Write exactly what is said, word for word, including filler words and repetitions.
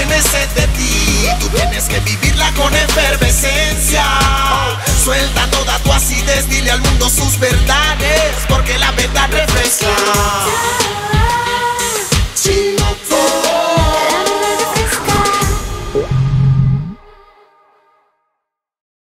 tiene sed de ti. Tú tienes que vivirla con efervescencia. Suelta toda tu acidez, dile al mundo sus verdades, porque la verdad refresca.